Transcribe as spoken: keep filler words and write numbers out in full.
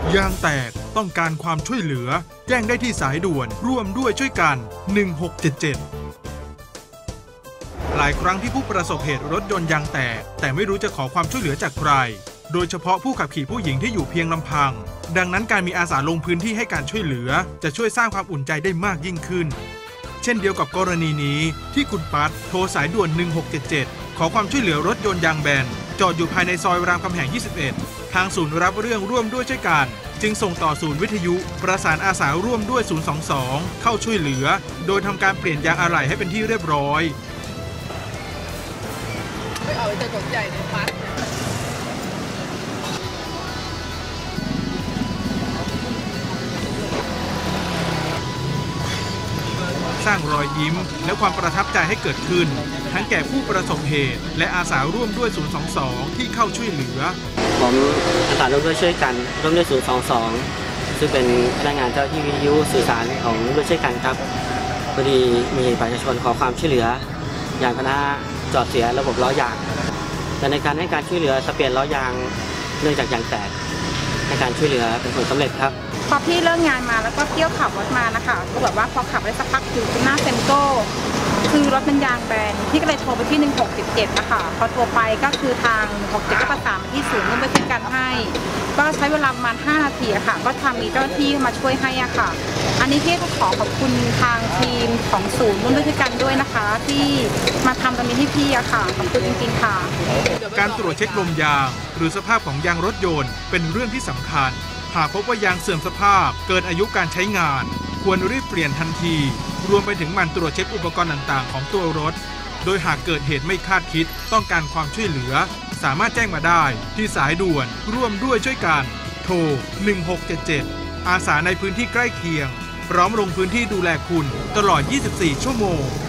ยางแตกต้องการความช่วยเหลือแจ้งได้ที่สายด่วนร่วมด้วยช่วยกันหนึ่งหกเจ็ดเจ็ดหลายครั้งที่ผู้ประสบเหตุรถยนต์ยางแตกแต่ไม่รู้จะขอความช่วยเหลือจากใครโดยเฉพาะผู้ขับขี่ผู้หญิงที่อยู่เพียงลำพังดังนั้นการมีอาสาลงพื้นที่ให้การช่วยเหลือจะช่วยสร้างความอุ่นใจได้มากยิ่งขึ้นเช่นเดียวกับกรณีนี้ที่คุณปัดโทรสายด่วนหนึ่งหกเจ็ดเจ็ดขอความช่วยเหลือรถยนต์ยางแบนจอดอยู่ภายในซอยรามคำแหงยี่สิบเอ็ดทางศูนย์รับเรื่องร่วมด้วยช่วยกันจึงส่งต่อศูนย์วิทยุประสานอาสาร่วมด้วยศูนย์สองสองเข้าช่วยเหลือโดยทำการเปลี่ยนยางอะไหล่ให้เป็นที่เรียบร้อยไม่เอาใจกดใหญ่ในปัดสร้างรอยยิ้มและความประทับใจให้เกิดขึ้นทั้งแก่ผู้ประสบเหตุและอาสาร่วมด้วยศูนย์สองสองที่เข้าช่วยเหลือผมอาสาร่วมด้วยช่วยกันร่วมด้วยศูนย์สองสองซึ่งเป็นพนักงานเจ้าที่วิทยุสื่อสารของร่วมด้วยช่วยกันครับพอดีมีประชาชนขอความช่วยเหลือยานพาหนะจอดเสียระบบล้อยางแต่ในการให้การช่วยเหลือสเปลี่ยนล้อยางเนื่องจากยางแตกในการช่วยเหลือเป็นผลสำเร็จครับพอพี่เลิกงานมาแล้วก็เที่ยวขับรถมานะคะก็แบบว่าพอขับได้สักพักอยู่ที่หน้าเซ็นโก้คือรถมันยางแบนพี่ก็เลยโทรไปที่หนึ่งหกเจ็ดเจ็ดนะคะพอโทรไปก็คือทางหนึ่งหกเจ็ดก็ประสานมาที่ศูนย์ร่วมด้วยช่วยกันให้ก็ใช้เวลาประมาณห้านาทีอะค่ะก็ทำมีเจ้าหน้าที่มาช่วยให้อะค่ะอันนี้พี่ก็ขอขอบคุณทางทีมของศูนย์ร่วมด้วยช่วยกันด้วยนะคะที่มาทำตรงนี้ให้พี่อะค่ะขอบคุณจริงๆค่ะการตรวจเช็คลมยางหรือสภาพของยางรถยนต์เป็นเรื่องที่สำคัญหากพบว่ายางเสื่อมสภาพเกินอายุการใช้งานควรรีบเปลี่ยนทันทีรวมไปถึงหมั่นตรวจเช็คอุปกรณ์ต่างๆของตัวรถโดยหากเกิดเหตุไม่คาดคิดต้องการความช่วยเหลือสามารถแจ้งมาได้ที่สายด่วนร่วมด้วยช่วยกันโทรหนึ่งหกเจ็ดเจ็ดอาสาในพื้นที่ใกล้เคียงพร้อมลงพื้นที่ดูแลคุณตลอดยี่สิบสี่ชั่วโมง